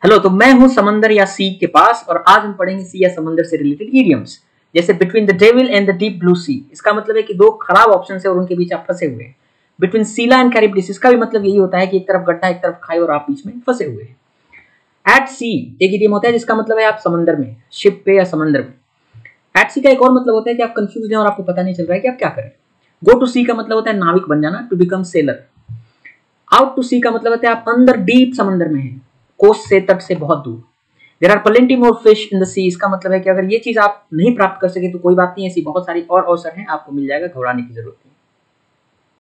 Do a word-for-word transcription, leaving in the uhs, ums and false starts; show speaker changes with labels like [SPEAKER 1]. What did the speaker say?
[SPEAKER 1] Hello, तो मैं हूं समंदर या सी के पास और आज हम पढ़ेंगे सी या समंदर से रिलेटेड इडियम्स। जैसे between the devil and the deep blue sea, इसका मतलब है कि दो खराब ऑप्शन है और उनके बीच आप फंसे हुए हैं। बिटवीन सीला एंड कैरिब्डिस, इसका भी मतलब यही होता है कि एक तरफ गड्ढा एक तरफ खाई और आप बीच में फंसे हुए हैं। एट सी एक इडियम होता है जिसका मतलब है आप समंदर में, शिप पे या समंदर में। एट सी का एक और मतलब होता है कि आप कंफ्यूज हैं और आपको पता नहीं चल रहा है कि आप क्या करें। गो टू सी का मतलब होता है नाविक बन जाना, to become sailor. Out to sea का मतलब होता है आप अंदर डीप समंदर में हैं, कोस्ट से, तट से बहुत दूर। There are plenty more fish in the sea, इसका मतलब है कि अगर ये चीज आप नहीं प्राप्त कर सके तो कोई बात नहीं, ऐसी बहुत सारी और अवसर हैं, आपको मिल जाएगा, घबराने की जरूरत नहीं।